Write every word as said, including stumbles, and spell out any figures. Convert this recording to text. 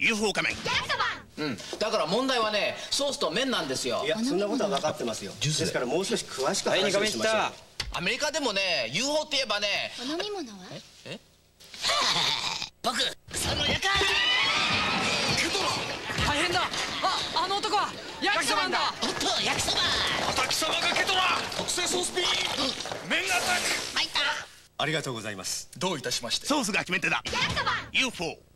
ユーフォー 仮面。 うん、だから問題はね、ソースと麺なんですよ。 いや、そんなことは分かってますよ。ですからもう少し詳しく話をしましょう。 アメリカでもね、ユーフォー って言えばね。 お飲み物は？ え？ 僕、その役割。 大変だ。あ、あの男は焼きそばだ。 おっと、焼きそば。 また貴様がケトラ。特製ソースピー。麺アタック。 入った。 ありがとうございます。 どういたしまして。 ソースが決め手だ。ユーフォー。